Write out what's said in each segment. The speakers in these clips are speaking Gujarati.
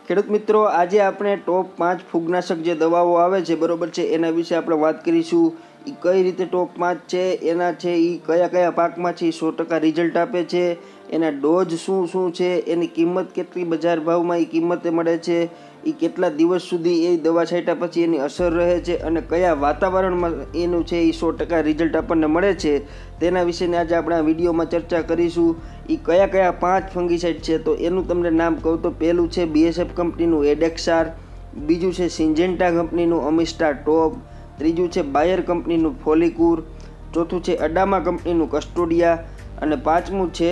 ખેડૂત મિત્રો, આજે આપણે ટોપ 5 ફૂગનાશક જે દવાઓ આવે છે બરોબર છે, એના વિશે આપણે વાત કરીશું. એ કઈ રીતે ટોપ 5 છે, એના છે એ કયા કયા પાકમાંથી 100% રિઝલ્ટ આપે છે, એના ડોઝ શું શું છે, એની કિંમત કેટલી બજાર ભાવમાં એ કિંમતે મળે છે, એ કેટલા દિવસ સુધી એ દવા છાંટ્યા પછી એની અસર રહે છે, અને કયા વાતાવરણમાં એનું છે એ 100% રિઝલ્ટ આપણને મળે છે, તેના વિશેની આજે આપણે આ વિડીયોમાં ચર્ચા કરીશું. એ કયા કયા 5 ફંગીસાઇડ છે તો એનું તમને નામ કહું તો પહેલું છે BSF કંપનીનું એડેક્સાર, બીજું છે સિન્જેન્ટા કંપનીનું અમિસ્ટાર ટોપ, ત્રીજું છે બાયર કંપનીનું ફોલિકુર, ચોથું છે અડામા કંપનીનું કસ્ટોડિયા, અને પાંચમું છે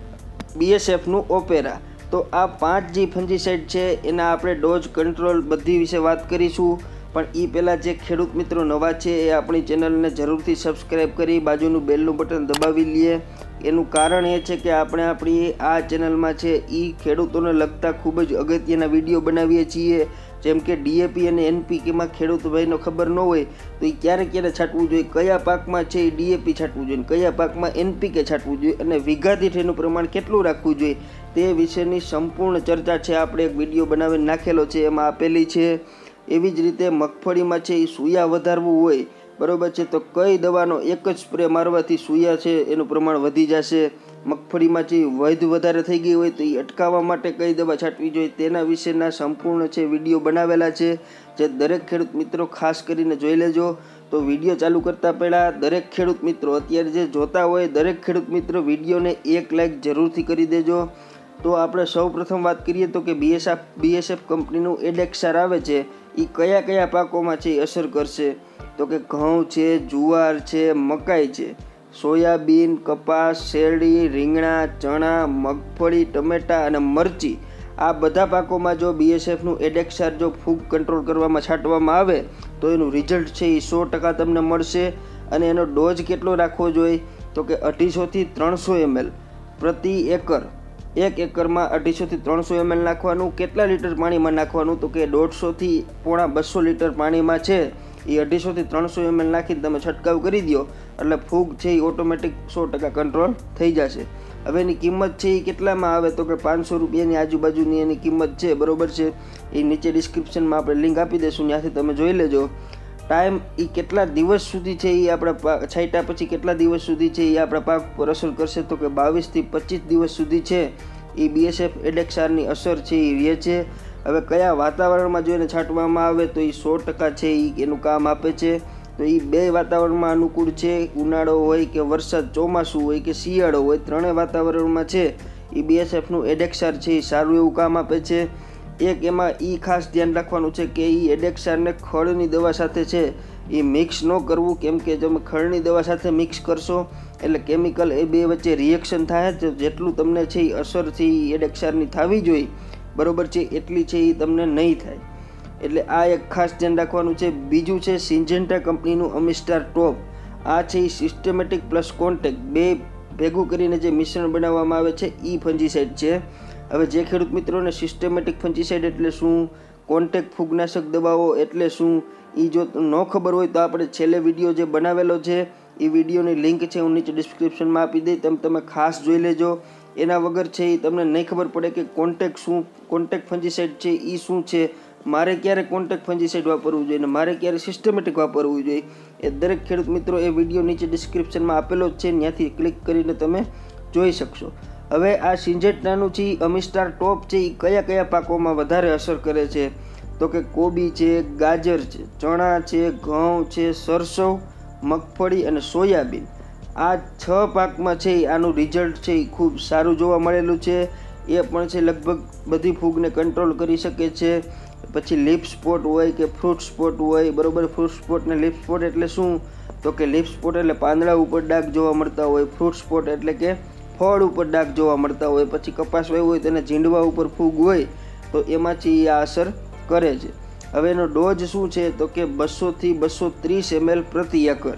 BSFનું ઓપેરા. તો આ 5 જે ફંગીસાઇડ છે એના આપણે ડોઝ, કંટ્રોલ બધી વિશે વાત કરીશું. પણ એ પહેલાં જે ખેડૂત મિત્રો નવા છે એ આપણી ચેનલને જરૂરથી સબસ્ક્રાઈબ કરી બાજુનું બેલનું બટન દબાવી લઈએ. એનું કારણ એ છે કે આપણે આપણી આ ચેનલમાં છે એ ખેડૂતોને લગતા ખૂબ જ અગત્યના વિડીયો બનાવીએ છીએ. જેમ કે DAP અને NPKમાં ખેડૂત ભાઈનો ખબર ન હોય તો એ ક્યારે ક્યારે છાંટવું જોઈએ, કયા પાકમાં છે એ DAP છાંટવું જોઈએ, કયા પાકમાં NPK છાંટવું જોઈએ, અને વીઘા દીઠ એનું પ્રમાણ કેટલું રાખવું જોઈએ તે વિશેની સંપૂર્ણ ચર્ચા છે આપણે એક વિડીયો બનાવીને નાખેલો છે, એમાં આપેલી છે. એવી જ રીતે મગફળીમાં છે એ સૂયા વધારવું હોય બરોબર છે, તો કઈ દવાનો એક જ સ્પ્રે મારવાથી સૂયા છે એનું પ્રમાણ વધી જશે. મગફળીમાં જે વધ વધારે થઈ ગઈ હોય તો એ અટકાવવા માટે કઈ દવા છાંટવી જોઈએ તેના વિશેના સંપૂર્ણ છે વિડીયો બનાવેલા છે, જે દરેક ખેડૂત મિત્રો ખાસ કરીને જોઈ લેજો. તો વિડીયો ચાલુ કરતાં પહેલાં દરેક ખેડૂત મિત્રો અત્યારે જે જોતા હોય દરેક ખેડૂત મિત્રો વિડીયોને એક લાઇક જરૂરથી કરી દેજો. તો આપણે સૌ પ્રથમ વાત કરીએ તો કે BSF કંપનીનું એડેક્સાર આવે છે એ કયા કયા પાકોમાં છે એ અસર કરશે, તો કે ઘઉં છે, જુવાર છે, મકાઈ છે, સોયાબીન, કપાસ, શેરડી, રીંગણા, ચણા, મગફળી, ટમેટા અને મરચી, આ બધા પાકોમાં જો BSFનું એડેક્સાર જો ફૂગ કંટ્રોલ કરવામાં છાંટવામાં આવે તો એનું રિઝલ્ટ છે એ 100% તમને મળશે. અને એનો ડોઝ કેટલો રાખવો જોઈએ તો કે 250થી 300 ml પ્રતિ એકર. એક એકરમાં 250થી 300 ml નાખવાનું. કેટલા લીટર પાણીમાં નાખવાનું તો કે 150થી પોણા 200 લીટર પાણીમાં છે એ 250થી 300 ml નાખીને તમે છંટકાવ કરી દો એટલે ફૂગ છે એ ઓટોમેટિક 100% કંટ્રોલ થઈ જશે. હવે એની કિંમત છે એ કેટલામાં આવે તો કે 500 રૂપિયાની આજુબાજુની એની કિંમત છે બરોબર છે. એ નીચે ડિસ્ક્રિપ્શનમાં આપણે લિંક આપી દઈશું, ત્યાંથી તમે જોઈ લેજો. ટાઈમ એ કેટલા દિવસ સુધી છે એ આપણા છાંટ્યા પછી કેટલા દિવસ સુધી છે એ આપણા પાક પર અસર કરશે તો કે 22થી 25 દિવસ સુધી છે એ BSF એડેક્સારની અસર છે એ રહે છે. હવે કયા વાતાવરણમાં જો એને છાંટવામાં આવે તો એ 100% છે એ એનું કામ આપે છે. તો એ બે વાતાવરણમાં અનુકૂળ છે, ઉનાળો હોય કે વરસાદ, ચોમાસું હોય કે શિયાળો હોય, ત્રણેય વાતાવરણમાં છે એ BSFનું એડેક્સાર છે એ સારું એવું કામ આપે છે. એક એમાં એ ખાસ ધ્યાન રાખવાનું છે કે એ એડેક્સારને ખળની દવા સાથે છે એ મિક્સ ન કરવું, કેમ કે તમે ખળની દવા સાથે મિક્સ કરશો એટલે કેમિકલ એ બે વચ્ચે રિએક્શન થાય છે, જેટલું તમને છે એ અસર છે એ એડેક્સારની થવી જોઈએ બરોબર છે એટલી છે એ તમને નહીં થાય. એટલે આ એક ખાસ ધ્યાન રાખવાનું છે. બીજું છે સિન્જેન્ટા કંપનીનું અમિસ્ટાર ટોપ. આ છે એ સિસ્ટમેટિક પ્લસ કોન્ટેક બે ભેગું કરીને જે મિશ્રણ બનાવવામાં આવે છે એ ફંજીસાઇડ છે. હવે જે ખેડૂત મિત્રોને સિસ્ટમેટિક ફંજીસાઇડ એટલે શું, કોન્ટેક ફૂગનાશક દવાઓ એટલે શું, એ જો ન ખબર હોય તો આપણે છેલ્લે વિડીયો જે બનાવેલો છે એ વિડીયોની લિંક છે હું નીચે ડિસ્ક્રિપ્શનમાં આપી દઈ, તમે ખાસ જોઈ લેજો. એના વગર છે એ તમને નહીં ખબર પડે કે કોન્ટેક શું, કોન્ટેક ફંજીસાઇડ છે એ શું છે, મારે ક્યારે કોન્ટેક ફંજીસાઇડ વાપરવું જોઈએ અને મારે ક્યારે સિસ્ટમેટિક વાપરવું જોઈએ, એ દરેક ખેડૂત મિત્રો એ વિડીયો નીચે ડિસ્ક્રિપ્શનમાં આપેલો જ છે, ત્યાંથી ક્લિક કરીને તમે જોઈ શકશો. હવે આ સિન્જેન્ટાનું છે અમિસ્ટાર ટોપ છે એ કયા કયા પાકોમાં વધારે અસર કરે છે તો કે કોબી છે, ગાજર છે, ચણા છે, ઘઉં છે, સરસવ, મગફળી અને સોયાબીન, આ 6 પાકમાં છે આનું રિઝલ્ટ છે એ ખૂબ સારું જોવા મળેલું છે. એ પણ છે લગભગ બધી ફૂગને કંટ્રોલ કરી શકે છે. પછી લીફ સ્પોટ હોય કે ફ્રૂટ સ્પોટ હોય બરોબર. ફ્રૂટ સ્પોટ ને લીફ સ્પોટ એટલે શું તો કે લીફ સ્પોટ એટલે પાંદડા ઉપર ડાઘ જોવા મળતા હોય, ફ્રૂટ સ્પોટ એટલે કે ફળ ઉપર ડાઘ જોવા મળતા હોય, પછી કપાસ વાવ્યો હોય તેને ઝીંડવા ઉપર ફૂગ હોય તો એમાંથી આ અસર કરે છે. હવે એનો ડોઝ શું છે તો કે 200થી 230 ml પ્રતિ એકર.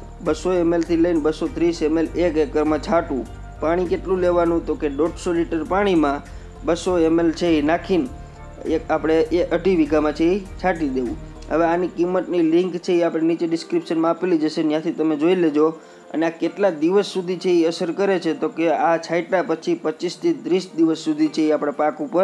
200 ml થી લઈને 230 ml એક એકરમાં છાંટવું. પાણી કેટલું લેવાનું તો કે 150 લીટર પાણીમાં 200 ml છે એ નાખીને આપણે એ 2.5 વીઘામાં છે એ છાંટી દેવું. હવે આની કિંમતની લિંક છે એ આપણે નીચે ડિસ્ક્રિપ્શનમાં આપેલી જશે, ત્યાંથી તમે જોઈ લેજો. અને આ કેટલા દિવસ સુધી છે એ અસર કરે છે તો કે આ છાંટ્યા પછી 25થી 30 દિવસ સુધી છે એ આપણા પાક ઉપર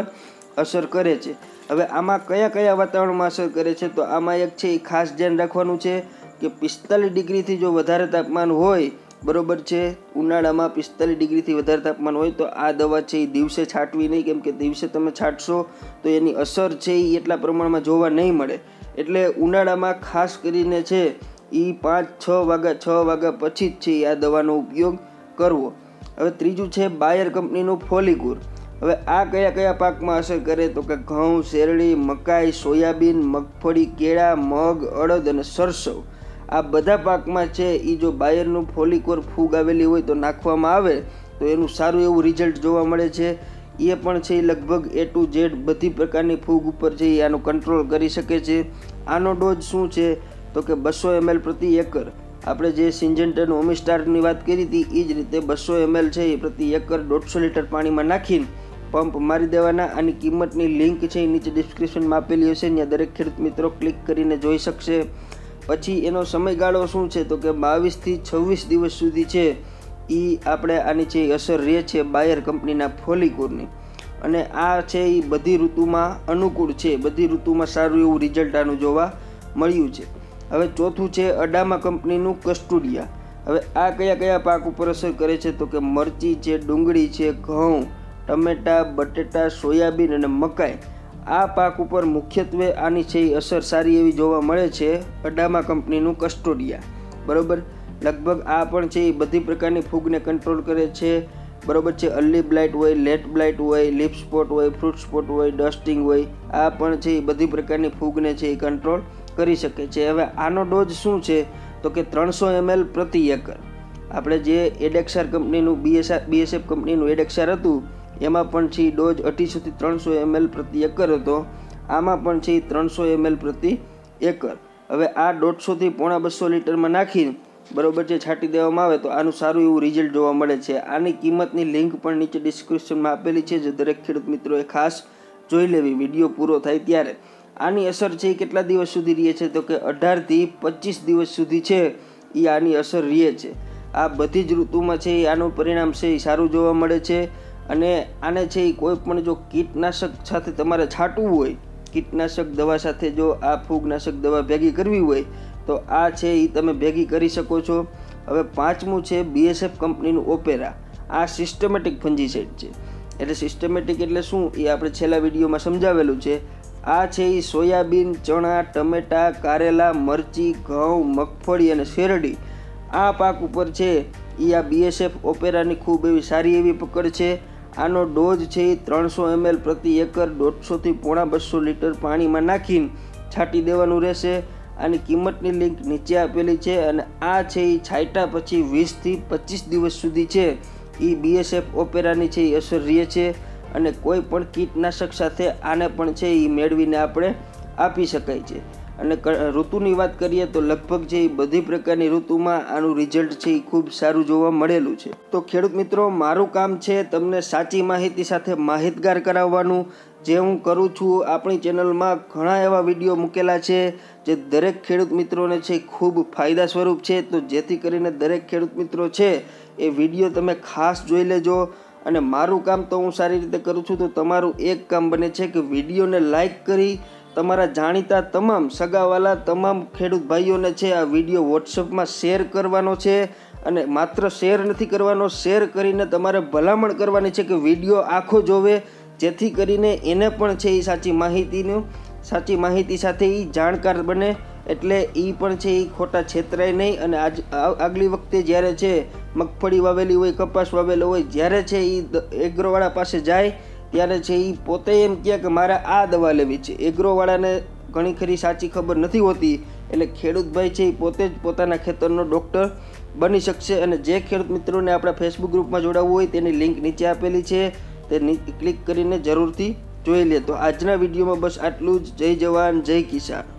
અસર કરે છે। હવે આમાં કયા કયા વાતાવરણમાં અસર કરે છે તો આમાં એક છે એ ખાસ ધ્યાન રાખવાનું છે કે 45 ડિગ્રીથી જો વધારે તાપમાન હોય, બરોબર છે, ઉનાળામાં 45 ડિગ્રીથી વધારે તાપમાન હોય તો આ દવા છે એ દિવસે છાંટવી નહીં, કેમ કે દિવસે તમે છાંટશો તો એની અસર છે એ એટલા પ્રમાણમાં જોવા નહીં મળે। એટલે ઉનાળામાં ખાસ કરીને છે એ 5-6 વાગ્યા પછી જ છે આ દવાનો ઉપયોગ કરવો। હવે ત્રીજું છે બાયર કંપનીનું ફોલિકુર। હવે આ કયા કયા પાકમાં અસર કરે તો કે ઘઉં, શેરડી, મકાઈ, સોયાબીન, મગફળી, કેળા, મગ, અડદ અને સરસવ, આ બધા પાકમાં છે એ જો બાયરનું ફોલિકોર ફૂગ આવેલી હોય તો નાખવામાં આવે તો એનું સારું એવું રિઝલ્ટ જોવા મળે છે। એ પણ છે એ લગભગ A to Z બધી પ્રકારની ફૂગ ઉપર છે એ આનો કંટ્રોલ કરી શકે છે। આનો ડોઝ શું છે તો કે 200 ml પ્રતિ એકર। આપણે જે સિન્જેન્ટાનું ઓમિસ્ટારની વાત કરી હતી એ જ રીતે 200 ml છે એ પ્રતિ એકર 150 લીટર પાણીમાં નાખીને પંપ મારી દેવાના। આની કિંમતની લિંક છે એ નીચે ડિસ્ક્રિપ્શનમાં આપેલી હશે, ત્યાં દરેક ખેડૂત મિત્રો ક્લિક કરીને જોઈ શકશે। પછી એનો સમયગાળો શું છે તો કે 22 થી 26 દિવસ સુધી છે એ આપણે આની છે અસર રહે છે બાયર કંપનીના ફોલિકુરની, અને આ છે એ બધી ઋતુમાં અનુકૂળ છે, બધી ઋતુમાં સારું એવું રિઝલ્ટ આનું જોવા મળ્યું છે। હવે ચોથું છે અડામા કંપનીનું કસ્ટુડિયા। હવે આ કયા કયા પાક ઉપર અસર કરે છે તો કે મરચી છે, ડુંગળી છે, ઘઉં, ટમેટા, બટેટા, સોયાબીન અને મકાઈ, આ પાક ઉપર મુખ્યત્વે આની છે અસર સારી એવી જોવા મળે છે અડામા કંપનીનું કસ્ટોડિયા, બરોબર। લગભગ આ પણ છે એ બધી પ્રકારની ફૂગને કંટ્રોલ કરે છે, બરોબર છે। અર્લી બ્લાઇટ હોય, લેટ બ્લાઇટ હોય, લીફ સ્પોટ હોય, ફ્રૂટ સ્પોટ હોય, ડસ્ટિંગ હોય, આ પણ છે એ બધી પ્રકારની ફૂગને છે એ કંટ્રોલ કરી શકે છે। હવે આનો ડોઝ શું છે તો કે 300 ml પ્રતિ એકર। આપણે જે એડેક્સાર કંપનીનું BSF કંપનીનું એડેક્સાર હતું એમાં પણ છે ડોઝ 250 થી 300 ml પ્રતિ એકર હતો, આમાં પણ છે 300 ml પ્રતિ એકર। હવે આ 150 થી 1.25 લીટરમાં નાખીને બરોબર છે છાંટી દેવામાં આવે તો આનું સારું એવું રિઝલ્ટ જોવા મળે છે। આની કિંમતની લિંક પણ નીચે ડિસ્ક્રિપ્શનમાં આપેલી છે, જે દરેક ખેડૂત મિત્રોએ ખાસ જોઈ લેવી વિડીયો પૂરો થાય ત્યારે। આની અસર છે એ કેટલા દિવસ સુધી રહે છે તો કે 18 થી 25 દિવસ સુધી છે એ આની અસર રહે છે। આ બધી જ ઋતુમાં છે એ આનું પરિણામ છે એ સારું જોવા મળે છે। અને આને છે એ કોઈ પણ જો કીટનાશક સાથે તમારે છાંટવું હોય, કીટનાશક દવા સાથે જો આ ફૂગનાશક દવા ભેગી કરવી હોય તો આ છે એ તમે ભેગી કરી શકો છો। હવે પાંચમું છે BSF કંપનીનું ઓપેરા। આ સિસ્ટમેટિક ફંજીસાઇડ છે, એટલે સિસ્ટમેટિક એટલે શું એ આપણે છેલ્લા વિડીયોમાં સમજાવેલું છે। આ છે એ સોયાબીન, ચણા, ટમેટા, કારેલા, મરચી, ઘઉં, મગફળી અને શેરડી, આ પાક ઉપર છે એ આ BSF ઓપેરાની ખૂબ એવી સારી એવી પકડ છે। આનો ડોઝ છે એ 300 ml પ્રતિ એકર 150 થી 250 લીટર પાણીમાં નાખીને છાંટી દેવાનું રહેશે। આની કિંમતની લિંક નીચે આપેલી છે, અને આ છે એ છાંટ્યા પછી 20 થી 25 દિવસ સુધી છે એ BSF ઓપેરાની છે એ અસર રહે છે, અને કોઈ પણ કીટનાશક સાથે આને પણ છે એ મેળવીને આપણે આપી શકાય છે। અને ઋતુની વાત કરીએ તો લગભગ છે એ બધી પ્રકારની ઋતુમાં આનું રિઝલ્ટ છે એ ખૂબ સારું જોવા મળેલું છે। તો ખેડૂત મિત્રો, મારું કામ છે તમને સાચી માહિતી સાથે માહિતગાર કરાવવાનું, જે હું કરું છું। આપણી ચેનલમાં ઘણા એવા વિડીયો મૂકેલા છે જે દરેક ખેડૂત મિત્રોને છે ખૂબ ફાયદા સ્વરૂપ છે, તો જેથી કરીને દરેક ખેડૂત મિત્રો છે એ વિડીયો તમે ખાસ જોઈ લેજો। અને મારું કામ તો હું સારી રીતે કરું છું, તો તમારું એક કામ બને છે કે વિડીયોને લાઈક કરી તમારા જાણીતા તમામ સગાવાલા તમામ ખેડૂત ભાઈઓને છે આ વિડીયો વોટ્સઅપમાં શેર કરવાનો છે। અને માત્ર શેર નથી કરવાનો, શેર કરીને તમારે ભલામણ કરવાની છે કે વિડીયો આખો જોવે, જેથી કરીને એને પણ છે એ સાચી માહિતી સાથે એ જાણકાર બને, એટલે એ પણ છે એ ખોટા છેતરાય નહીં। અને આગલી વખતે જ્યારે છે મગફળી વાવેલી હોય, કપાસ વાવેલો હોય, જ્યારે છે એ એગ્રોવાળા પાસે જાય ત્યારે છે એ પોતે એમ કહે કે મારે આ દવા લેવી છે। એગ્રોવાળાને ઘણી ખરી સાચી ખબર નથી હોતી, એટલે ખેડૂત ભાઈ છે એ પોતે જ પોતાના ખેતરનો ડૉક્ટર બની શકશે। અને જે ખેડૂત મિત્રોને આપણા ફેસબુક ગ્રુપમાં જોડાવવું હોય તેની લિંક નીચે આપેલી છે, તે ક્લિક કરીને જરૂરથી જોઈ લે। તો આજના વિડીયોમાં બસ આટલું જ। જય જવાન, જય કિસાન।